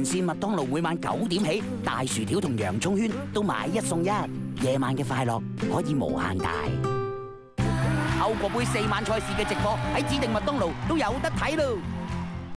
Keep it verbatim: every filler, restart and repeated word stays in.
沿線麥當勞每晚九點起，大薯條同洋葱圈都買一送一，夜晚嘅快樂可以無限大。歐國杯四晚賽事嘅直播喺指定麥當勞都有得睇咯。